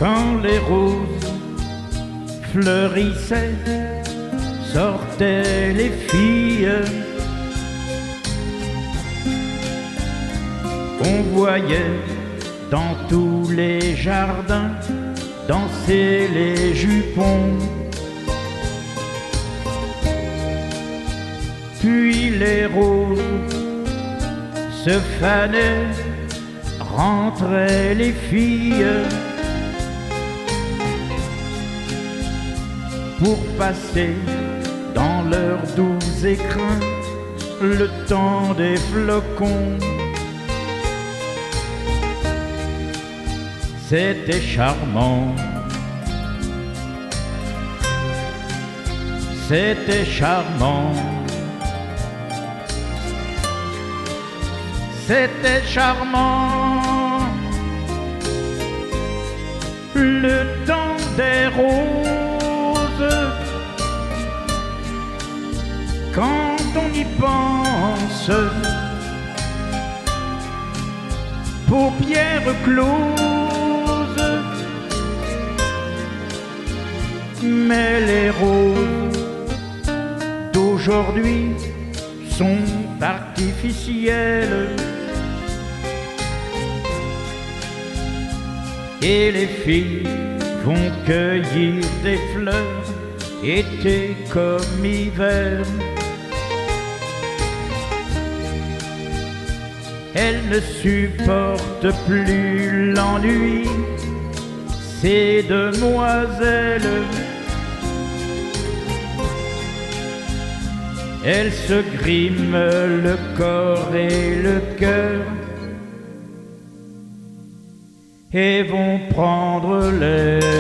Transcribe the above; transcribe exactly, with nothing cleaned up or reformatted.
Quand les roses fleurissaient, sortaient les filles. On voyait dans tous les jardins danser les jupons. Puis les roses se fanaient, rentraient les filles pour passer dans leurs doux écrins le temps des flocons. C'était charmant, c'était charmant, c'était charmant, le temps des roses. Quand on y pense, paupières closes, mais les roses d'aujourd'hui sont artificielles et les filles vont cueillir des fleurs été comme hiver. Elles ne supportent plus l'ennui, ces demoiselles. Elles se griment le corps et le cœur et vont prendre l'air.